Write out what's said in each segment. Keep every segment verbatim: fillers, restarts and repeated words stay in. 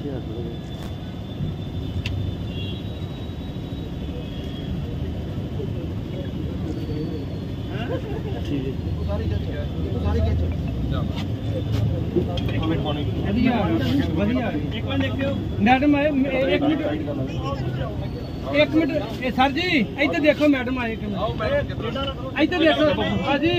Madam आए एक minute एक मिनट सर जी इधर देखो मैडम आए इधर देखो हाँ जी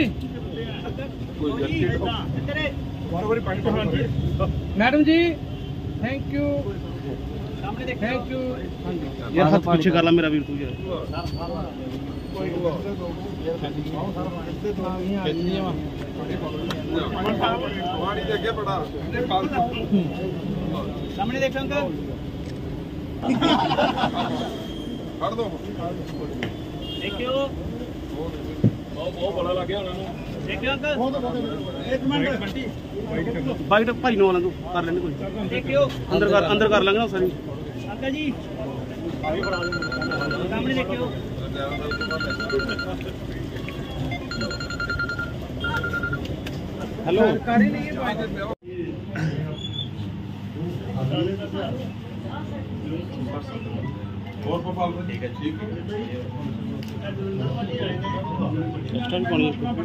madam ji thank you thank you यार हाथ पीछे कर ला मेरा वीर तू यार सामने देखो अंकल कर दो देखियो बहुत बहुत बड़ा लग गया उन्होंने देखियो अंकल एक मिनट बाइक भाई नो वाला तू कर लेने कोई देखियो अंदर कर अंदर कर लेंगे ना सारी अंकल जी सामने देखियो हेलो सरकारी नहीं है और गोपाल ठीक है ठीक है स्टैंड कौन है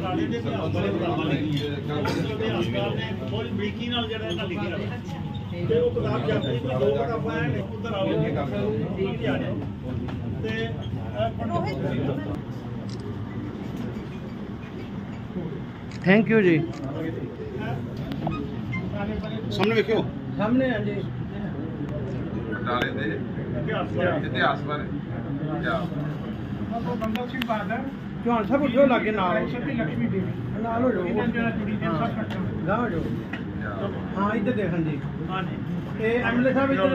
बहुत बरीकी नाल जेड़ा ना लिखी रहा ते वो किताब जाती है दो किताबां हैं उधर आओ ठीक नहीं आ रहा ते थैंक यू जी सामने देखियो सामने हां जी डाले दे इतिहास बारे क्या बंदा सिंह बहादुर चौहान साहब उठो लागे नाल सती लक्ष्मी देवी नाल हो जाओ इन्हां जेड़ा जुड़ी दे सब इकट्ठा ला हो जाओ हां इधर देखन जी हां जी ए एमएलए साहब इधर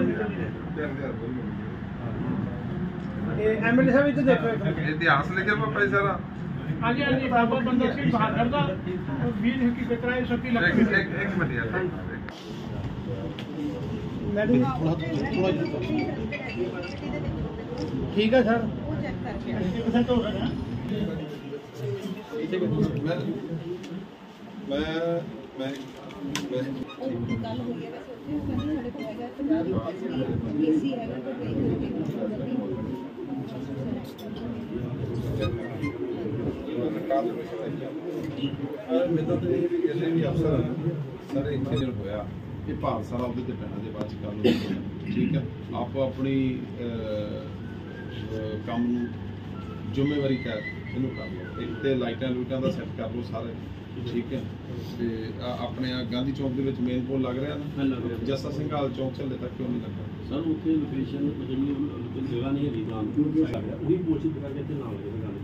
ए एमएलए साहब इधर देखो इतिहास लिखे पापा सारा हाँ जी हाँ जी बाबा बंदा सिंह बहादुर का वीर हकीकत राय सती लक्ष्मी एक एक मिनट यार मैडम थोड़ा ठीक है सर मैं मैं मैं मेरा तो ये भी कहते भी अफसर सारे इंजीनियर होया ये भार सारा ਉਹਦੇ ਤੇ ਪੈਣਾ ਦੇ ਬਾਅਦ ਚ ਕਰ ਲਓ ਠੀਕ ਹੈ ਆਪੋ ਆਪਣੀ ਕੰਮ ਨੂੰ ਜ਼ਿੰਮੇਵਾਰੀ ਕਰ ਇਹਨੂੰ ਕਰ ਲਓ ਇੱਕ ਤੇ ਲਾਈਟਾਂ ਲੂਟਾਂ ਦਾ ਸੈੱਟ ਕਰ ਲਓ ਸਾਰੇ ਠੀਕ ਹੈ ਤੇ ਆਪਣੇ ਆ ਗਾਂਧੀ ਚੌਕ ਦੇ ਵਿੱਚ ਮੇਨ ਪੋਲ ਲੱਗ ਰਿਹਾ ਨਾ ਜੱਸਾ ਸਿੰਘ ਹਾਲ ਚੌਕ ਚੱਲੇ ਤੱਕ ਕਿਉਂ ਨਹੀਂ ਲੱਗਾ ਸਰ ਉੱਥੇ ਲੋਕੇਸ਼ਨ ਜਿਹੜੀ ਜਗ੍ਹਾ ਨਹੀਂ ਹੈਗੀ ਤਾਂ ਕਿਉਂਕਿ ਉਹੀ ਕੋਸ਼ਿਸ਼ ਕਰਕੇ ਤੇ ਨਾਲ ਲੱਗੇ ਗਾਂਧੀ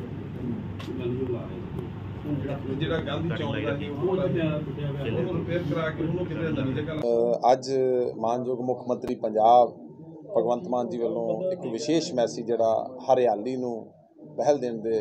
ਚੌਕ ਲਾ ਰਹੇ ਜਿਹੜਾ ਗਾਂਧੀ ਚੌਕ ਦਾ ਹੀ ਉਹ ਉਹਨੂੰ ਰਿਪੇਅਰ ਕਰਾ ਕੇ ਉਹਨੂੰ ਕਿਤੇ ਨਵੀਂ ਜਗ੍ਹਾ ਅੱਜ ਮਾਨਯੋਗ ਮੁੱਖ ਮੰਤਰੀ ਪੰਜਾਬ ਭਗਵੰਤ ਮਾਨ ਜੀ ਵੱਲੋਂ ਇੱਕ ਵਿਸ਼ੇਸ਼ ਮੈਸੇਜ ਜਿਹੜਾ ਹਰਿਆਲੀ ਨੂੰ ਪਹਿਲ ਦੇਣ ਦੇ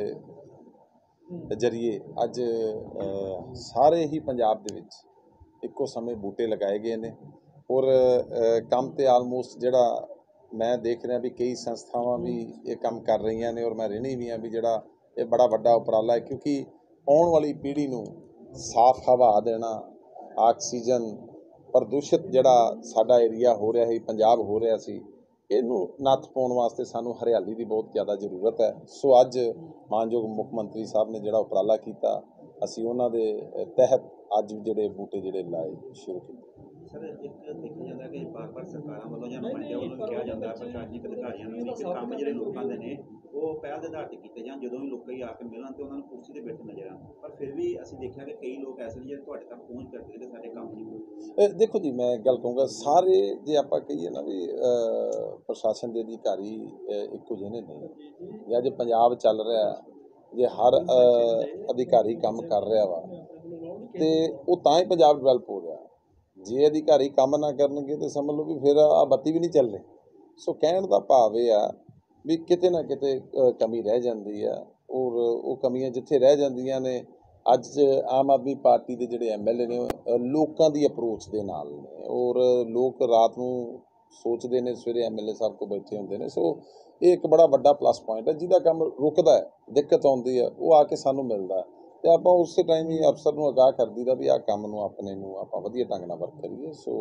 ਜਰੀਏ ਅੱਜ ਸਾਰੇ ਹੀ ਪੰਜਾਬ ਦੇ ਵਿੱਚ ਇੱਕੋ ਸਮੇਂ ਬੂਟੇ ਲਗਾਏ ਗਏ ਨੇ ਔਰ ਕੰਮ ਤੇ ਆਲਮੋਸਟ ਜਿਹੜਾ ਮੈਂ ਦੇਖ ਰਿਹਾ ਵੀ ਕਈ ਸੰਸਥਾਵਾਂ ਵੀ ਇਹ ਕੰਮ ਕਰ ਰਹੀਆਂ ਨੇ ਔਰ ਮੈਂ ਰਹਿਣੀ ਵੀ ਹਾਂ ਵੀ ਜਿਹੜਾ ਇਹ ਬੜਾ ਵੱਡਾ ਉਪਰਾਲਾ ਹੈ ਕਿਉਂਕਿ ਆਉਣ ਵਾਲੀ ਪੀੜ੍ਹੀ ਨੂੰ ਸਾਫ਼ ਹਵਾ ਦੇਣਾ ਆਕਸੀਜਨ ਪ੍ਰਦੂਸ਼ਿਤ ਜਿਹੜਾ ਸਾਡਾ ਏਰੀਆ ਹੋ ਰਿਹਾ ਸੀ ਪੰਜਾਬ ਹੋ ਰਿਹਾ ਸੀ ਇਹਨੂੰ ਨੱਥ ਪਾਉਣ ਵਾਸਤੇ ਸਾਨੂੰ ਹਰਿਆਲੀ ਦੀ ਬਹੁਤ ਜ਼ਿਆਦਾ ਜ਼ਰੂਰਤ ਹੈ ਸੋ ਅੱਜ ਮਾਨਯੋਗ ਮੁੱਖ ਮੰਤਰੀ ਸਾਹਿਬ ਨੇ ਜਿਹੜਾ ਉਪਰਾਲਾ ਕੀਤਾ ਅਸੀਂ ਉਹਨਾਂ ਦੇ ਤਹਿਤ ਅੱਜ ਜਿਹੜੇ ਬੂਟੇ ਜਿਹੜੇ ਲਾਏ ਸ਼ੁਰੂ ਕੀਤੇ ਸਰ ਇੱਕ ਦੇਖਿਆ ਜਾਂਦਾ ਕਿ ਬਾਰ ਬਾਰ ਸਰਕਾਰਾਂ ਵੱਲੋਂ ਜਾਂ ਨੁਮਾਇੰਦਿਆਂ ਵੱਲੋਂ ਕਿਹਾ ਜਾਂਦਾ ਪ੍ਰਸ਼ਾਸਨਿਕ ਅਧਿਕਾਰੀਆਂ ਨੂੰ ਕਿ ਕੰਮ ਜਿਹੜੇ ਲੋਕਾਂ ਦੇ ਨੇ ਉਹ ਪਹਿਲ ਦੇ ਆਧਾਰ ਤੇ ਕੀਤੇ ਜਾਣ ਜਦੋਂ ਵੀ ਲੋਕ ਆ ਕੇ ਮਿਲਣ ਤੇ ਉਹਨਾਂ ਨੂੰ ਕੁਰਸੀ ਤੇ ਬੈਠੇ ਨਜ਼ਰ ਆਉਣ ਪਰ ਫਿਰ ਵੀ ਅਸੀਂ ਦੇਖਿਆ ਕਿ ਕਈ ਲੋਕ ਐਸੇ ਨੇ ਜਿਹੜੇ ਤੁਹਾਡੇ ਤੱਕ ਪਹੁੰਚ ਕਰਦੇ ਨੇ ਸਾਡੇ ਕੰਮ ਨਹੀਂ ਹੋਏ ਦੇਖੋ ਜੀ ਮੈਂ ਗੱਲ ਕਹੂੰਗਾ ਸਾਰੇ ਜੇ ਆਪਾਂ ਕਹੀਏ ਨਾ ਵੀ ਪ੍ਰਸ਼ਾਸਨ ਦੇ ਅਧਿਕਾਰੀ ਇੱਕੋ ਜਿਹੇ ਨਹੀਂ ਜਾਂ ਜੇ ਪੰਜਾਬ ਚੱਲ ਰਿਹਾ ਜੇ ਹਰ ਅਧਿਕਾਰੀ ਕੰਮ ਕਰ ਰਿਹਾ ਵਾ ਤੇ ਉਹ ਤਾਂ ਹੀ ਪੰਜਾਬ ਡਿਵੈਲਪ ਹੋ ਰਿਹਾ ਜੇ ਅਧਿਕਾਰੀ ਕੰਮ ਨਾ ਕਰਨਗੇ ਤਾਂ ਸਮਝ ਲਓ ਵੀ ਫਿਰ ਆ ਬੱਤੀ ਵੀ ਨਹੀਂ ਚੱਲ ਰਹੀ ਸੋ ਕਹਿਣ ਦਾ ਭਾਵ ਇਹ ਆ ਵੀ ਕਿਤੇ ਨਾ ਕਿਤੇ ਕਮੀ ਰਹਿ ਜਾਂਦੀ ਆ ਔਰ ਉਹ ਕਮੀਆਂ ਜਿੱਥੇ ਰਹਿ ਜਾਂਦੀਆਂ ਨੇ ਅੱਜ ਆਮ ਆਦਮੀ ਪਾਰਟੀ ਦੇ ਜਿਹੜੇ ਐਮ ਐਲ ਏ ਨੇ ਲੋਕਾਂ ਦੀ ਅਪਰੋਚ ਦੇ ਨਾਲ ਨੇ ਔਰ ਲੋਕ ਰਾਤ ਨੂੰ ਸੋਚਦੇ ਨੇ ਸਵੇਰੇ ਐਮ ਐਲ ਏ ਸਾਹਿਬ ਕੋਲ ਬੈਠੇ ਹੁੰਦੇ ਨੇ ਸੋ ਇਹ ਇੱਕ ਬੜਾ ਵੱਡਾ ਪਲੱਸ ਪੁਆਇੰਟ ਹੈ ਜਿਹਦਾ ਕੰਮ ਰੁਕਦਾ ਹੈ ਦਿੱਕਤ ਆਉਂਦੀ ਹੈ ਉਹ ਆ ਕੇ ਸਾਨੂੰ ਮਿਲਦਾ ਅਤੇ ਆਪਾਂ ਉਸੇ ਟਾਈਮ ਹੀ ਅਫਸਰ ਨੂੰ ਅਗਾਹ ਕਰ ਦਈਦਾ ਵੀ ਆਹ ਕੰਮ ਨੂੰ ਆਪਣੇ ਨੂੰ ਆਪਾਂ ਵਧੀਆ ਢੰਗ ਨਾਲ ਵਰਕ ਕਰੀਏ ਸੋ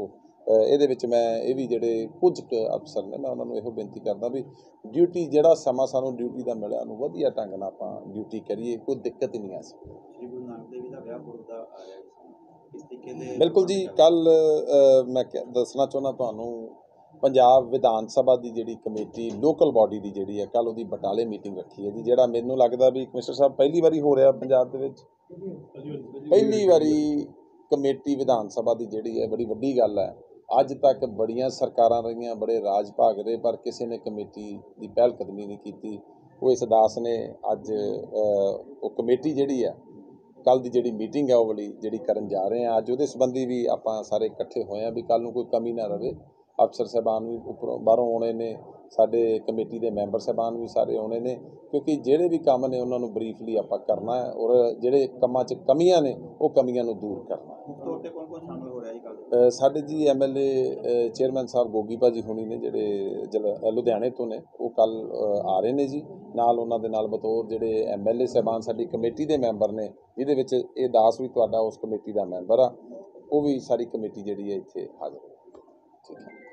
ਇਹਦੇ ਵਿੱਚ ਮੈਂ ਇਹ ਵੀ ਜਿਹੜੇ ਕੁਝ ਕੁ ਅਫਸਰ ਨੇ ਮੈਂ ਉਹਨਾਂ ਨੂੰ ਇਹੋ ਬੇਨਤੀ ਕਰਦਾ ਵੀ ਡਿਊਟੀ ਜਿਹੜਾ ਸਮਾਂ ਸਾਨੂੰ ਡਿਊਟੀ ਦਾ ਮਿਲਿਆ ਉਹਨੂੰ ਵਧੀਆ ਢੰਗ ਨਾਲ ਆਪਾਂ ਡਿਊਟੀ ਕਰੀਏ, ਕੋਈ ਦਿੱਕਤ ਹੀ ਨਹੀਂ ਆ ਸਕਦੀ। ਸ਼੍ਰੀ ਗੁਰੂ ਨਾਨਕ ਦੇਵ ਜੀ ਦਾ ਵਿਆਹ ਪੁਰਬ ਦਾ ਆ ਰਿਹਾ ਇਸ ਤਰੀਕੇ ਦੇ ਬਿਲਕੁਲ ਜੀ। ਕੱਲ ਮੈਂ ਕਹਿ- ਦੱਸਣਾ ਚਾਹੁੰਦਾ ਤੁਹਾਨੂੰ, ਪੰਜਾਬ ਵਿਧਾਨ ਸਭਾ ਦੀ ਜਿਹੜੀ ਕਮੇਟੀ ਲੋਕਲ ਬਾਡੀ ਦੀ ਜਿਹੜੀ ਹੈ ਕੱਲ ਉਹਦੀ ਬਟਾਲੇ ਮੀਟਿੰਗ ਰੱਖੀ ਹੈ ਜੀ, ਜਿਹੜਾ ਮੈਨੂੰ ਲੱਗਦਾ ਵੀ ਕਮਿਸ਼ਨਰ ਸਾਹਿਬ ਪਹਿਲੀ ਵਾਰੀ ਹੋ ਰਿਹਾ ਪੰਜਾਬ ਦੇ ਵਿੱਚ, ਪਹਿਲੀ ਵਾਰੀ ਕਮੇਟੀ ਵਿਧਾਨ ਸਭਾ ਦੀ ਜਿਹੜੀ ਹੈ ਬੜੀ ਵੱਡੀ ਗੱਲ ਹੈ। ਅੱਜ ਤੱਕ ਬੜੀਆਂ ਸਰਕਾਰਾਂ ਰਹੀਆਂ, ਬੜੇ ਰਾਜ ਭਾਗ ਰਹੇ, ਪਰ ਕਿਸੇ ਨੇ ਕਮੇਟੀ ਦੀ ਪਹਿਲ ਕਦਮੀ ਨਹੀਂ ਕੀਤੀ। ਉਹ ਇਸ ਦਾਸ ਨੇ ਅੱਜ ਉਹ ਕਮੇਟੀ ਜਿਹੜੀ ਹੈ ਕੱਲ ਦੀ ਜਿਹੜੀ ਮੀਟਿੰਗ ਹੈ ਉਹ ਵਾਲੀ ਜਿਹੜੀ ਕਰਨ ਜਾ ਰਹੇ ਹਾਂ। ਅੱਜ ਉਹਦੇ ਸੰਬੰਧੀ ਵੀ ਆਪਾਂ ਸਾਰੇ ਇਕੱਠੇ ਹੋਏ ਹਾਂ ਵੀ ਕੱਲ ਨੂੰ ਕੋਈ ਕਮੀ ਨਾ ਰਹੇ। ਅਫਸਰ ਸਾਹਿਬਾਨ ਵੀ ਉੱਪਰੋਂ ਬਾਹਰੋਂ ਆਉਣੇ ਨੇ, ਸਾਡੇ ਕਮੇਟੀ ਦੇ ਮੈਂਬਰ ਸਾਹਿਬਾਨ ਵੀ ਸਾਰੇ ਆਉਣੇ ਨੇ, ਕਿਉਂਕਿ ਜਿਹੜੇ ਵੀ ਕੰਮ ਨੇ ਉਹਨਾਂ ਨੂੰ ਬਰੀਫਲੀ ਆਪਾਂ ਕਰਨਾ ਹੈ ਔਰ ਜਿਹੜੇ ਕੰਮਾਂ 'ਚ ਕਮੀਆਂ ਨੇ ਉਹ ਕਮੀਆਂ ਨੂੰ ਦੂਰ ਕਰਨਾ ਹੈ। ਮੁੱਖ ਤੌਰ ਤੇ ਕੌਣ ਕੌਣ ਸ਼ਾਮਲ ਹੋ ਰਿਹਾ ਜੀ ਕੱਲ੍ਹ? ਸਾਡੇ ਜੀ ਐਮ ਐਲ ਏ ਚੇਅਰਮੈਨ ਸਾਹਿਬ ਗੋਗੀ ਭਾਜੀ ਹੋਣੀ ਨੇ ਜਿਹੜੇ ਜਲ ਲੁਧਿਆਣੇ ਤੋਂ ਨੇ, ਉਹ ਕੱਲ੍ਹ ਆ ਰਹੇ ਨੇ ਜੀ। ਨਾਲ ਉਹਨਾਂ ਦੇ ਨਾਲ ਬਤੌਰ ਜਿਹੜੇ ਐਮ ਐਲ ਏ ਸਾਹਿਬਾਨ ਸਾਡੀ ਕਮੇਟੀ ਦੇ ਮੈਂਬਰ ਨੇ, ਜਿਹਦੇ ਵਿੱਚ ਇਹ ਦਾਸ ਵੀ ਤੁਹਾਡਾ ਉਸ ਕਮੇਟੀ ਦਾ ਮੈਂਬਰ ਆ, ਉਹ ਵੀ ਸਾਰੀ ਕਮੇਟੀ ਜਿਹੜੀ ਹੈ ਇੱਥੇ ਹਾਜ਼ਰ ਹੈ। ਠੀਕ ਹੈ।